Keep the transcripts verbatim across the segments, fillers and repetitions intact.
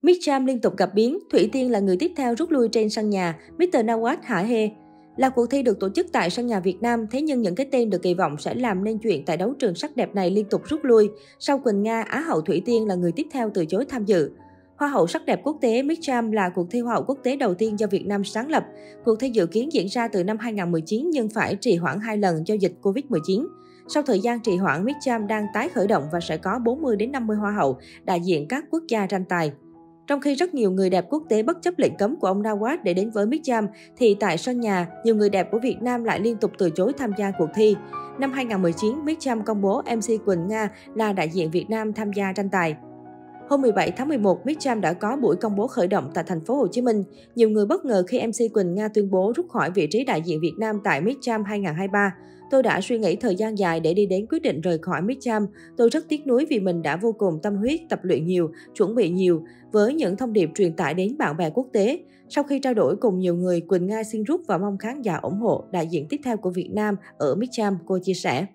Mitcham liên tục gặp biến, Thủy Tiên là người tiếp theo rút lui trên sân nhà, mít tơ Nawaz hả hê. Là cuộc thi được tổ chức tại sân nhà Việt Nam, thế nhưng những cái tên được kỳ vọng sẽ làm nên chuyện tại đấu trường sắc đẹp này liên tục rút lui. Sau Quỳnh Nga, Á hậu Thủy Tiên là người tiếp theo từ chối tham dự. Hoa hậu sắc đẹp quốc tế Mitcham là cuộc thi hoa hậu quốc tế đầu tiên do Việt Nam sáng lập. Cuộc thi dự kiến diễn ra từ năm hai nghìn không trăm mười chín nhưng phải trì hoãn hai lần do dịch Covid mười chín. Sau thời gian trì hoãn, Mitcham đang tái khởi động và sẽ có bốn mươi đến năm mươi hoa hậu đại diện các quốc gia tranh tài. Trong khi rất nhiều người đẹp quốc tế bất chấp lệnh cấm của ông Nawaz để đến với Mitcham, thì tại sân nhà, nhiều người đẹp của Việt Nam lại liên tục từ chối tham gia cuộc thi. Năm hai nghìn không trăm mười chín, Mitcham công bố em xê Quỳnh Nga là đại diện Việt Nam tham gia tranh tài. Hôm mười bảy tháng mười một, Mitcham đã có buổi công bố khởi động tại thành phố Hồ Chí Minh. Nhiều người bất ngờ khi em xê Quỳnh Nga tuyên bố rút khỏi vị trí đại diện Việt Nam tại Mitcham hai nghìn không trăm hai mươi ba. Tôi đã suy nghĩ thời gian dài để đi đến quyết định rời khỏi Mitcham. Tôi rất tiếc nuối vì mình đã vô cùng tâm huyết, tập luyện nhiều, chuẩn bị nhiều với những thông điệp truyền tải đến bạn bè quốc tế. Sau khi trao đổi cùng nhiều người, Quỳnh Nga xin rút và mong khán giả ủng hộ đại diện tiếp theo của Việt Nam ở Mitcham, cô chia sẻ.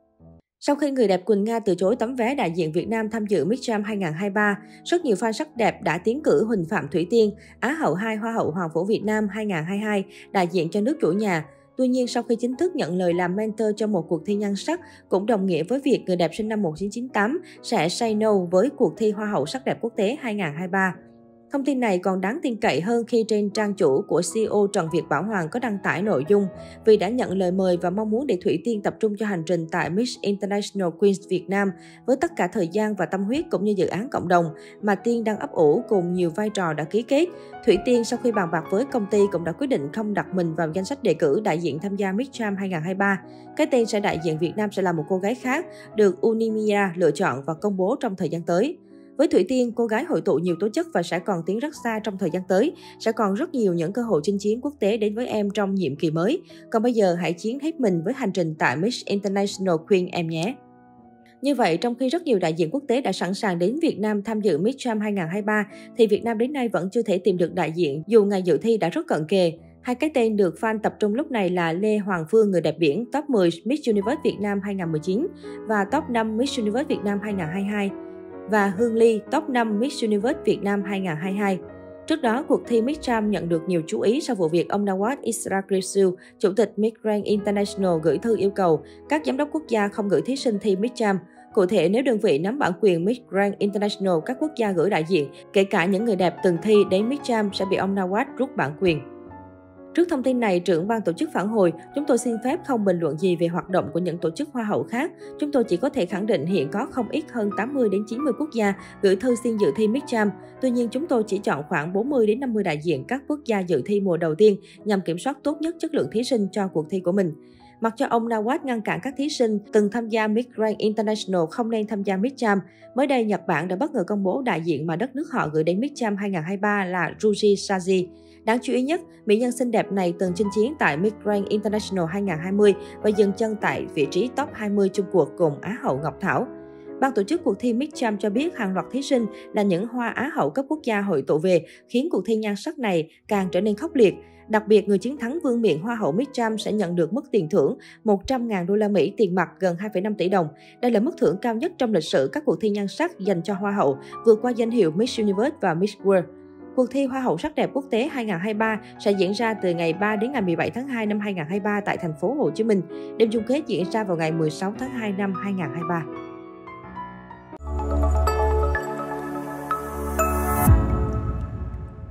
Sau khi người đẹp Quỳnh Nga từ chối tấm vé đại diện Việt Nam tham dự Mitcham hai nghìn không trăm hai mươi ba, rất nhiều fan sắc đẹp đã tiến cử Huỳnh Phạm Thủy Tiên, Á hậu hai Hoa hậu Hoàng vũ Việt Nam hai nghìn không trăm hai mươi hai, đại diện cho nước chủ nhà. Tuy nhiên, sau khi chính thức nhận lời làm mentor cho một cuộc thi nhan sắc, cũng đồng nghĩa với việc người đẹp sinh năm một nghìn chín trăm chín mươi tám sẽ say no với cuộc thi Hoa hậu sắc đẹp quốc tế hai nghìn không trăm hai mươi ba. Thông tin này còn đáng tin cậy hơn khi trên trang chủ của xê e ô Trần Việt Bảo Hoàng có đăng tải nội dung vì đã nhận lời mời và mong muốn để Thủy Tiên tập trung cho hành trình tại Miss International Queens Việt Nam với tất cả thời gian và tâm huyết cũng như dự án cộng đồng mà Tiên đang ấp ủ cùng nhiều vai trò đã ký kết. Thủy Tiên sau khi bàn bạc với công ty cũng đã quyết định không đặt mình vào danh sách đề cử đại diện tham gia Mitcham hai nghìn không trăm hai mươi ba. Cái tên sẽ đại diện Việt Nam sẽ là một cô gái khác được Unimia lựa chọn và công bố trong thời gian tới. Với Thủy Tiên, cô gái hội tụ nhiều tố chất và sẽ còn tiến rất xa trong thời gian tới. Sẽ còn rất nhiều những cơ hội chinh chiến quốc tế đến với em trong nhiệm kỳ mới. Còn bây giờ hãy chiến hết mình với hành trình tại Miss International Queen em nhé. Như vậy, trong khi rất nhiều đại diện quốc tế đã sẵn sàng đến Việt Nam tham dự Mitcham hai nghìn không trăm hai mươi ba, thì Việt Nam đến nay vẫn chưa thể tìm được đại diện dù ngày dự thi đã rất cận kề. Hai cái tên được fan tập trung lúc này là Lê Hoàng Phương, người đẹp biển, top mười Miss Universe Việt Nam hai nghìn không trăm mười chín và top năm Miss Universe Việt Nam hai nghìn không trăm hai mươi hai. Và Hương Ly, top năm Miss Universe Việt Nam hai nghìn không trăm hai mươi hai. Trước đó, cuộc thi Mitcham nhận được nhiều chú ý sau vụ việc ông Nawaz Israqisl, chủ tịch Miss Grand International gửi thư yêu cầu các giám đốc quốc gia không gửi thí sinh thi Mitcham. Cụ thể, nếu đơn vị nắm bản quyền Miss Grand International, các quốc gia gửi đại diện, kể cả những người đẹp từng thi đến Mitcham sẽ bị ông Nawaz rút bản quyền. Trước thông tin này, trưởng ban tổ chức phản hồi, chúng tôi xin phép không bình luận gì về hoạt động của những tổ chức hoa hậu khác. Chúng tôi chỉ có thể khẳng định hiện có không ít hơn tám mươi đến chín mươi quốc gia gửi thư xin dự thi Mitcham. Tuy nhiên, chúng tôi chỉ chọn khoảng bốn mươi đến năm mươi đại diện các quốc gia dự thi mùa đầu tiên nhằm kiểm soát tốt nhất chất lượng thí sinh cho cuộc thi của mình. Mặc cho ông Nawaz ngăn cản các thí sinh từng tham gia Miss Grand International không nên tham gia Mitcham, mới đây Nhật Bản đã bất ngờ công bố đại diện mà đất nước họ gửi đến Mitcham hai nghìn không trăm hai mươi ba là Yuji Saji. Đáng chú ý nhất, mỹ nhân xinh đẹp này từng chinh chiến tại Miss Grand International hai nghìn không trăm hai mươi và dừng chân tại vị trí top hai mươi chung cuộc cùng Á hậu Ngọc Thảo. Ban tổ chức cuộc thi Mitcham cho biết hàng loạt thí sinh là những hoa Á hậu cấp quốc gia hội tụ về, khiến cuộc thi nhan sắc này càng trở nên khốc liệt. Đặc biệt, người chiến thắng vương miện Hoa hậu Mitcham sẽ nhận được mức tiền thưởng một trăm nghìn đô la Mỹ tiền mặt, gần hai phẩy năm tỷ đồng. Đây là mức thưởng cao nhất trong lịch sử các cuộc thi nhan sắc dành cho Hoa hậu, vượt qua danh hiệu Miss Universe và Miss World. Cuộc thi Hoa hậu sắc đẹp quốc tế hai nghìn không trăm hai mươi ba sẽ diễn ra từ ngày ba đến ngày mười bảy tháng hai năm hai nghìn không trăm hai mươi ba tại thành phố Hồ Chí Minh. Đêm chung kết diễn ra vào ngày mười sáu tháng hai năm hai nghìn không trăm hai mươi ba.